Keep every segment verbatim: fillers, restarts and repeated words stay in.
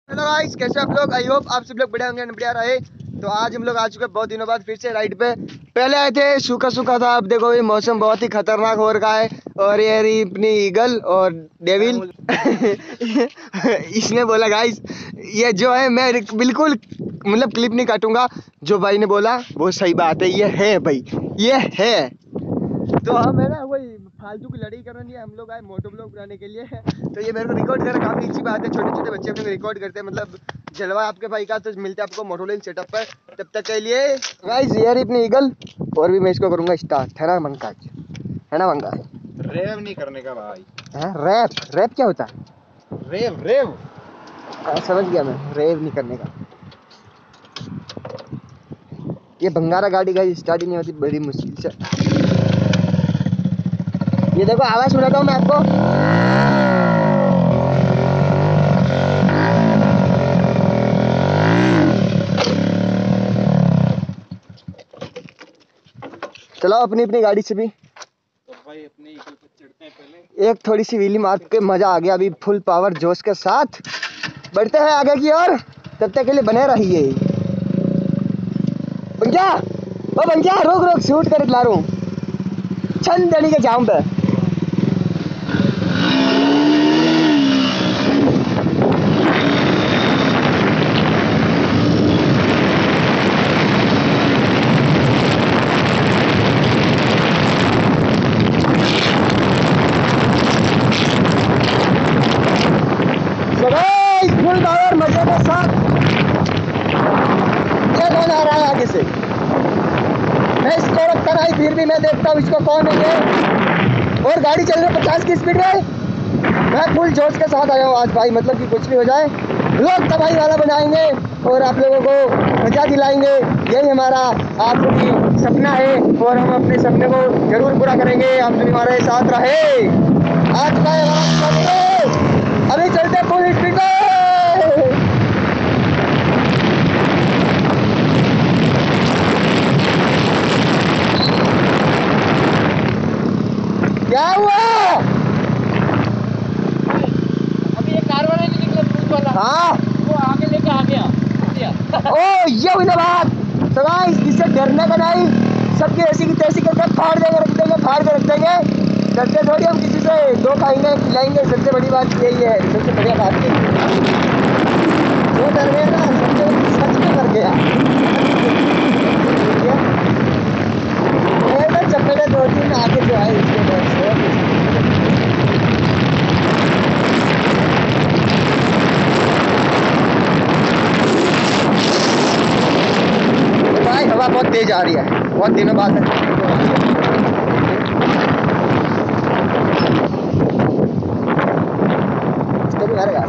Hello guys, कैसे आप लोग? आई होप आप सब लोग बढ़िया होंगे, बढ़िया रहे। तो आज हम लोग आ चुके हैं बहुत दिनों बाद फिर से राइड पे। पहले आए थे सूखा सूखा था, अब देखो ये मौसम बहुत ही खतरनाक हो रखा है। और ये रही अपनी ईगल और डेविल। इसने बोला गाइस, ये जो है मैं बिल्कुल मतलब क्लिप नहीं काटूंगा। जो भाई ने बोला वो सही बात है, ये है भाई, ये है। तो हम है ना वही फालतू की लड़ाई करने नहीं, हम लोग आए मोटो ब्लॉग बनाने के लिए। तो ये मेरे को रिकॉर्ड करना काफी अच्छी बात है, छोटे छोटे बच्चे अपने को रिकॉर्ड करते हैं, मतलब जलवा आपके भाई का। तो मिलते हैं आपको मोटोलाइन सेटअप पर, तब तक के लिए गाइस ये रही अपनी ईगल। और भी मैं इसको करूंगा स्टार्ट, है ना पंकज? है ना पंकज? रेव नहीं करने का भाई। है रैप? रैप क्या होता है? रेव रेव हाँ, समझ गया मैं, रेव नहीं करने का। ये भंगारा गाड़ी का स्टार्ट ही नहीं होती बड़ी मुश्किल से। ये देखो आवाज सुनाता हूँ मैं आपको। चलाओ अपनी अपनी गाड़ी से भी। तो भाई अपने ईगल पे चढ़ते हैं पहले। एक थोड़ी सी व्हीली मार के मजा आ गया, अभी फुल पावर जोश के साथ बढ़ते हैं आगे की ओर। तब तक के लिए बने रहिए। बंजा, ओ बंजा, रोक रोक, शूट कर ला रहा हूँ छन देने के जाऊं पे। फुल पावर मजे के साथ। ये कौन आ रहा है आगे से? मैं इसको रखता नहीं, फिर भी मैं देखता हूँ इसको कौन है ये। और गाड़ी चल रही है पचास की स्पीड में। मैं फुल जोश के साथ आया हूँ आज भाई, मतलब कि कुछ भी हो जाए लोग तबाही वाला बनाएंगे और आप लोगों को मजा दिलाएंगे। यही हमारा आखिरी सपना है और हम अपने सपने को जरूर पूरा करेंगे। आप सभी हमारे साथ रहे। आज का हमारा सपना, अभी चलते फुल स्पीड में। क्या हुआ? अभी ये कार वाला नहीं निकला पुलिस वाला। हाँ, वो आगे लेके आ गया। ओ ये हुई ना बात। तो गाइस इससे डरने का नहीं, सबकी ऐसी की तैसी करके फाड़ देंगे, रख देंगे, फाड़ के रख देंगे। डरते थोड़ी हम किसी से, दो खाएंगे खिलाएंगे। सबसे बड़ी बात यही है, सबसे बढ़िया बात यही है। जो डर गया ना सबसे सच में कर गया। मैं चप्पे दो तीन आगे जो है इसके डर से। भाई हवा बहुत तेज आ रही है, बहुत दिनों बाद इसको भी मारेगा।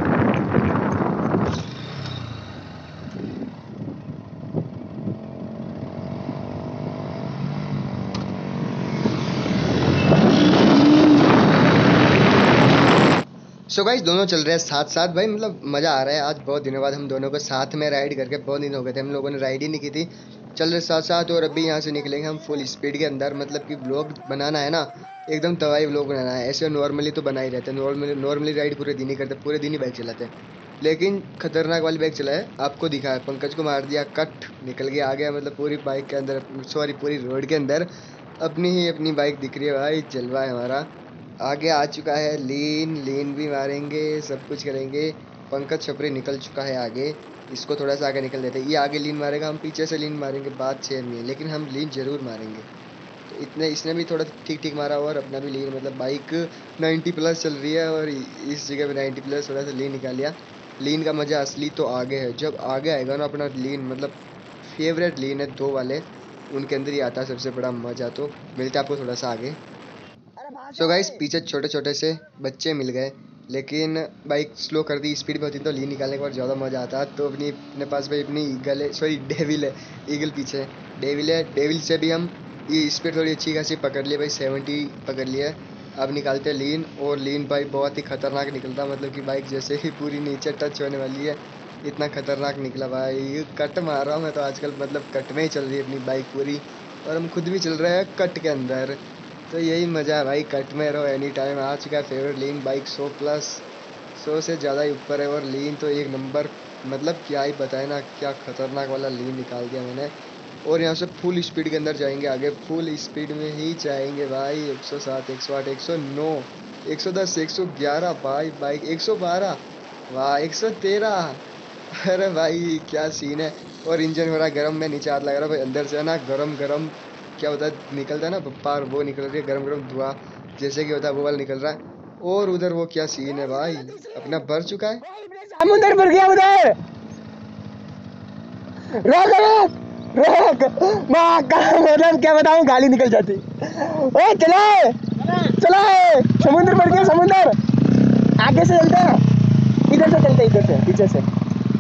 सो गाइस दोनों चल रहे हैं साथ साथ भाई, मतलब मज़ा आ रहा है। आज बहुत दिनों बाद हम दोनों को साथ में राइड करके, बहुत दिन हो गए थे हम लोगों ने राइड ही नहीं की थी। चल रहे साथ साथ। और अभी यहाँ से निकलेंगे हम फुल स्पीड के अंदर, मतलब कि ब्लॉग बनाना है ना, एकदम तवाई ब्लॉग बनाना है। ऐसे नॉर्मली तो बना ही रहते हैं, नॉर्मली नॉर्मली राइड पूरे दिन ही करते, पूरे दिन ही बाइक चलाते हैं। लेकिन खतरनाक वाली बाइक चलाए, आपको दिखा है, पंकज को मार दिया कट, निकल के आ गया, मतलब पूरी बाइक के अंदर, सॉरी पूरी रोड के अंदर अपनी ही अपनी बाइक दिख रही है भाई। जलवा है हमारा। आगे आ चुका है लीन, लीन भी मारेंगे, सब कुछ करेंगे। पंकज छपरी निकल चुका है आगे, इसको थोड़ा सा आगे निकल देते हैं। ये आगे लीन मारेगा, हम पीछे से लीन मारेंगे, बात शेयर नहीं है, लेकिन हम लीन जरूर मारेंगे। तो इतने इसने भी थोड़ा ठीक ठीक मारा और अपना भी लीन, मतलब बाइक नाइन्टी प्लस चल रही है और इस जगह पे नाइन्टी प्लस थोड़ा सा लीन निकाल लिया। लीन का मज़ा असली तो आगे है, जब आगे आएगा ना अपना लीन, मतलब फेवरेट लीन है दो वाले, उनके अंदर ही आता है सबसे बड़ा मज़ा। तो मिलता है आपको थोड़ा सा आगे। सो गाइस पीछे छोटे छोटे से बच्चे मिल गए, लेकिन बाइक स्लो कर दी, स्पीड में होती तो लीन निकालने के बाद ज़्यादा मज़ा आता। तो अपनी अपने पास भाई अपनी ईगल है, सॉरी डेविल है, ईगल पीछे डेविल है। डेविल से भी हम ये स्पीड थोड़ी अच्छी खासी पकड़ लिए भाई, सेवेंटी पकड़ लिया। अब निकालते लीन, और लीन भाई बहुत ही खतरनाक निकलता, मतलब कि बाइक जैसे ही पूरी नीचे टच होने वाली है, इतना खतरनाक निकला भाई। कट मार रहा हूँ मैं तो आजकल, मतलब कट में ही चल रही है अपनी बाइक पूरी, और हम खुद भी चल रहे हैं कट के अंदर। तो यही मज़ा है भाई, कट में रहो एनी टाइम। आ चुका है फेवरेट लीन बाइक सौ प्लस, सौ से ज़्यादा ही ऊपर है और लीन तो एक नंबर, मतलब क्या ही बताए ना, क्या खतरनाक वाला लीन निकाल दिया मैंने। और यहाँ से फुल स्पीड के अंदर जाएंगे आगे, फुल स्पीड में ही जाएंगे भाई। एक सौ सात, एक सौ आठ, एक सौ नौ, एक सौ दस, एक सौ ग्यारह भाई, बाइक एक सौ बारह, वाह एक सौ तेरह। अरे भाई क्या सीन है। और इंजन मेरा गर्म, में नीचे हाथ लगा रहा भाई, अंदर से है ना गरम गरम, क्या होता है निकलता है ना बप्पार, वो निकल रही है गरम गरम धुआं, जैसे कि होता है वो वाला निकल रहा है। और उधर वो क्या सीन है भाई, अपना भर चुका है। समुंदर भर गया उधर। रोक रोक रोक, माँ का मतलब क्या बताऊं, गाली निकल जाती। ओए चले चले, समुंदर भर गया समुंदर। आगे से चलते हैं, इधर से चलते, इधर से पीछे से।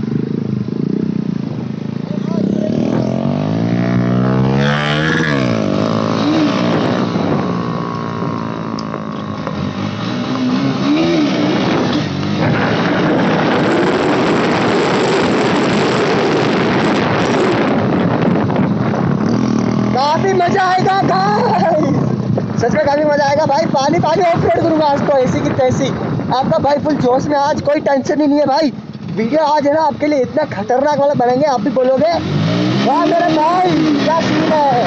काफी मजा आएगा भाई, सच में काफी मजा आएगा भाई। पानी पानी ऑफ रोड करूंगा आज तो, ऐसी की तैसी। आपका भाई फुल जोश में, आज कोई टेंशन ही नहीं है भाई। वीडियो आज है ना आपके लिए इतना खतरनाक वाला बनेंगे, आप भी बोलोगे वाह मेरे भाई क्या सीन है।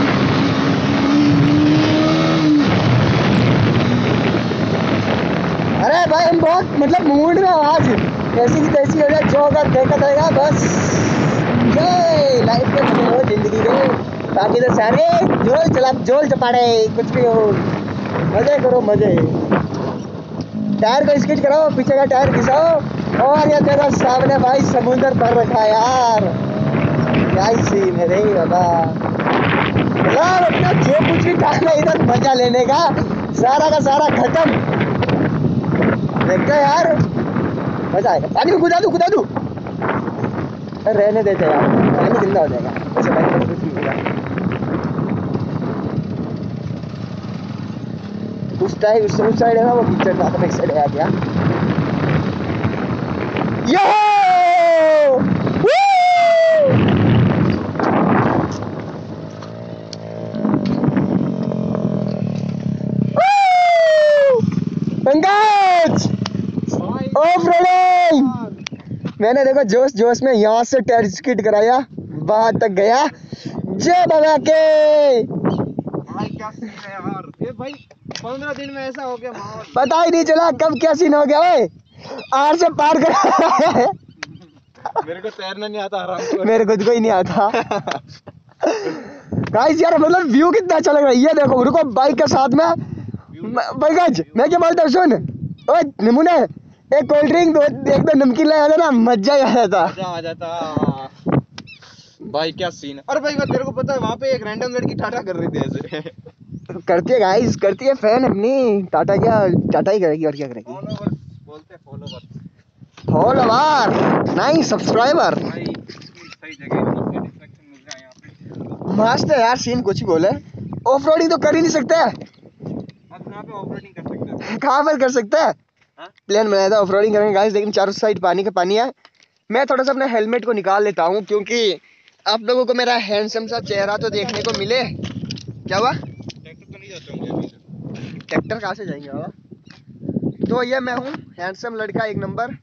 अरे भाई हम बहुत मतलब मूड में हो आज, ऐसी की तैसी हो जाए, जो होगा देखा जाएगा बस। ये लाइफ के मजे हो जिंदगी में, बाकी तो सारे जोल चला जोल चपाड़े कुछ भी हो, मजे करो मजे। टायर को स्किड कराओ, पीछे का टायर घिसाओ, और ये तेरा सामने भाई समुंदर भर रखा है यार, क्या ही सीन है रे बाबा। यार अपना जो कुछ भी काम है इधर मजा लेने का, सारा का सारा खत्म। देखते यार मजा आएगा। पानी में कूदा दूं कूदा दूं, रहने देते यार, पानी जिंदा हो जाएगा ऐसे भाई, कुछ नहीं होगा। उस टाइम उस साइड है ना वो कीचड़ था, तो एक साइड आ गया। Yo Pankaj off roading. मैंने देखो जोश जोश में यहाँ से टायर स्किड कराया, वहां तक गया। जय बाबा के भाई क्या सीन है यार, ये भाई पंद्रह दिन में ऐसा हो गया माहौल, पता ही नहीं चला कब क्या सीन हो गया। ओए आर से पार कर मेरे को तैरना नहीं आता आराम से। मेरे खुद को ही नहीं आता। गाइस यार मतलब व्यू कितना अच्छा लग रहा है, ये देखो रुको बाइक के साथ में। पंकज मैं क्या बोलता हूँ सुन, ओए नमूने एक कोल्ड ड्रिंक दो, एक दो नमकीन ले आया ना, मजा ही आ जाता। मजा आ जाता भाई, क्या सीन है। अरे भाई मैं तेरे को पता है वहाँ पे एक रैंडम लड़की टाटा कर रही थी ऐसे। करती है गाइस, करती है फैन अपनी, टाटा क्या टाटा ही करेगी और क्या करेगी। फॉलोवर्स बोलते हैं, फॉलोवर्स फॉलोवर नहीं सब्सक्राइबर। भाई, सही जगह सेटिस्फैक्शन मिल रहा है यहाँ पे। मस्त है यार सीन, कुछ बोले। ऑफ रोडिंग तो कर ही नहीं सकते, अब यहाँ पे ऑपरेटिंग कर सकते हैं। कहाँ पर कर सकते हैं। प्लान बनाया था ऑफ रोडिंग करेंगे गाइस, लेकिन चारों साइड पानी का पानी है। मैं थोड़ा सा अपने हेलमेट को निकाल लेता हूँ, क्योंकि आप लोगों को मेरा हैंडसम सा चेहरा तो देखने को मिले। क्या हुआ, ट्रैक्टर तो नहीं जाते होंगे, ट्रैक्टर कहाँ से जाएंगे बाबा। तो ये मैं हूँ हैंडसम लड़का एक नंबर,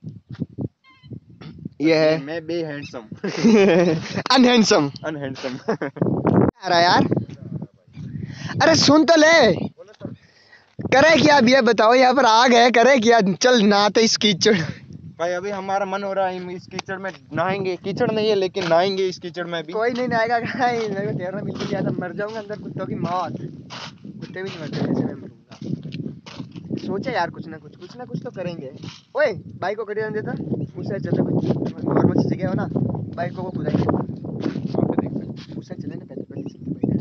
ये है मैं बे हैंडसम अनहैंडसम अनहैंडसम। आ रहा यार। अरे सुन तो ले, करे क्या अब ये बताओ, यहाँ पर आग है, करे क्या, चल नहाते इस कीचड़। भाई अभी हमारा मन हो रहा है हम इस कीचड़ में नहाएंगे, कीचड़ नहीं है लेकिन नहाएंगे इस कीचड़ में भी। कोई नहीं नहाएगा भाई, मेरे को तैरना मिल गया था, मर जाऊंगा अंदर कुत्तों की मौत। कुत्ते भी नहीं मरते जैसे मैं मरूंगा। सोचे यार कुछ ना कुछ कुछ ना कुछ तो करेंगे। ओए बाइक को कटी रहने देता, उससे चलते कुछ नॉर्मल सी जगह हो ना, बाइक को खुदाएंगे, उससे चले ना पैदल पैदल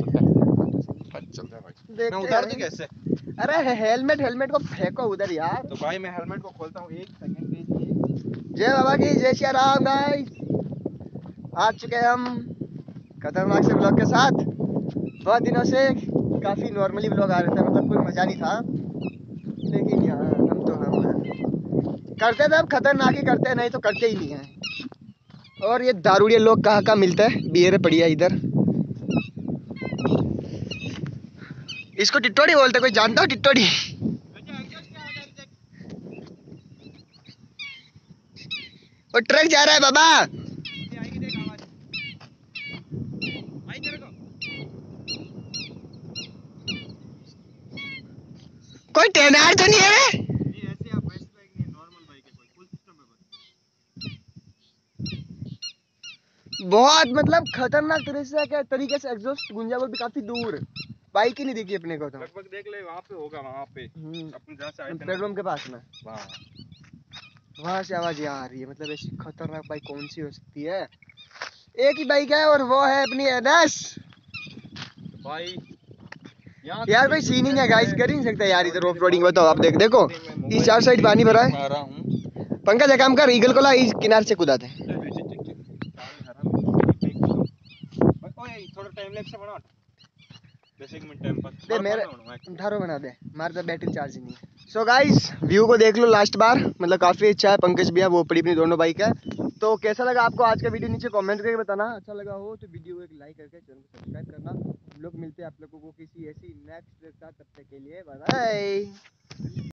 मैं उतार दूं कैसे? अरे हेलमेट हेलमेट को फेंको उधर यार। तो भाई मैं हेलमेट को खोलता हूँ, एक सेकंड के। जय बाबा की जय श्री राम। गाइस आ चुके हैं हम खतरनाक से ब्लॉग के साथ। बहुत दिनों से काफ़ी नॉर्मली ब्लॉग आ रहे थे, मतलब कोई मज़ा नहीं था, लेकिन यार हम तो हम करते थे, अब खतरनाक ही करते हैं, नहीं तो करते ही नहीं हैं। और ये दारूड़िए लोग कहाँ कहाँ मिलते हैं, बियरे पड़ी है इधर। इसको टिट्टोड़ी बोलते, कोई जानता हो टिट्टोड़ी? और ट्रक जा रहा है बाबा। आएगी देख आवाज भाई तेरे को। कोई टेनार तो नहीं है बे? नहीं ऐसे आप बेस्ट बाइक नहीं नॉर्मल बाइक है कोई फुल सिस्टम है बस। बहुत मतलब खतरनाक तरह से क्या तरीके से एग्जॉस्ट गुंजा वो भी काफी दूर, बाइक ही नहीं दिखी अपने को तो। लगभग देख ले वहाँ पे होगा वहाँ पे हम्म, अपन जहाँ से आए थे ना। पेट्रोल पंप के पास में वहाँ वहां से आवाज यहाँ आ रही है। मतलब ऐसी खतरनाक बाइक कौन सी हो सकती है? एक ही बाइक है और वो है अपनी एनएस। भाई यहाँ यार कोई सीन ही नहीं है गाइस, कर ही नहीं सकता यार इधर ऑफ रोडिंग। बताओ आप देख देखो इस चार साइड पानी भरा है। आ रहा हूँ पंकज एक काम कर, ईगल को ला इस किनारे से कूदाते हैं। ओए थोड़ा टाइम लैप्स से बना दस एक मिनट टाइम पास दे मेरे धारो बना दे, मार तो बैटरी चार्ज ही नहीं है। सो गाइस व्यू को देख लो लास्ट बार, मतलब काफी अच्छा है। पंकज भी है, वो पड़ी अपनी दोनों बाइक है। तो कैसा लगा आपको आज का वीडियो नीचे कमेंट करके बताना। अच्छा लगा हो तो वीडियो को एक लाइक करके चैनल को सब्सक्राइब करना। हम लोग मिलते हैं आप लोगों को किसी ऐसी नेक्स्ट के साथ, तब तक के लिए बाय बाय।